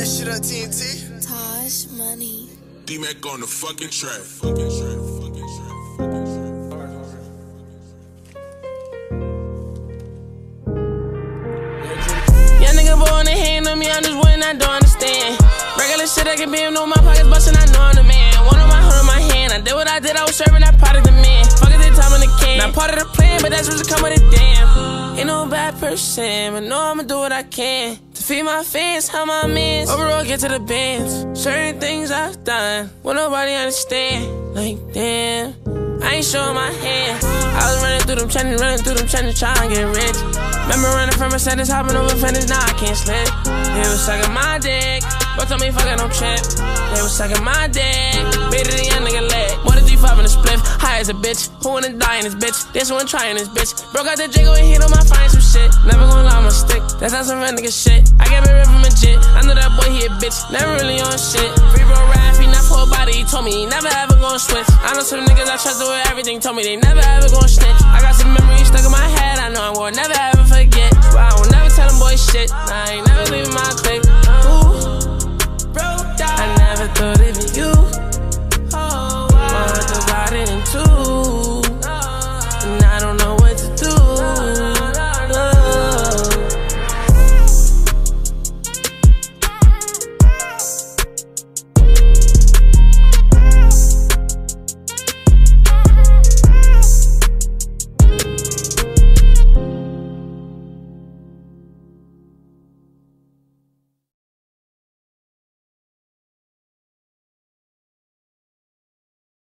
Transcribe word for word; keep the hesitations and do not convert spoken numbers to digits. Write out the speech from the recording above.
shit on T N T. Tosh money. D-Mac on the fucking track. Fucking track. Fucking track. Fucking track. Young nigga born and hand on me, I'm just waiting, I don't understand. Regular shit, I can be in my pockets, bustin', I know I'm the man. One on my hood on my hand, I did what I did, I was serving that product to men. Fuck it, they time in the can. Not part of the plan, but that's what's come with it, damn. Ain't no bad person, but know I'ma do what I can to feed my fans, how my mans. Overall, get to the bands. Certain things I've done, will nobody understand. Like, damn, I ain't showing my hand. I was running through them channels, running through them channels, trying to get rich. Remember running from a sentence, hopping over fenders, now I can't slip. They was sucking my dick, but told me fucking no trip. They was sucking my dick, beat it a young nigga leg. More than G five in the spliff, high as a bitch. Who wanna die in this bitch? This one trying this bitch. Broke out the Jago and hit on my fine some shit. Never gonna lie, I'ma stick. That's not some real nigga shit. I get me ripped from a jit. I know that boy, he a bitch. Never really on shit. Free bro rap, he not for a body. He told me he never ever gonna switch. I know some niggas I trust with everything. Told me they never ever gonna snitch. I got some memories stuck in my head. I know I'm gonna never ever forget.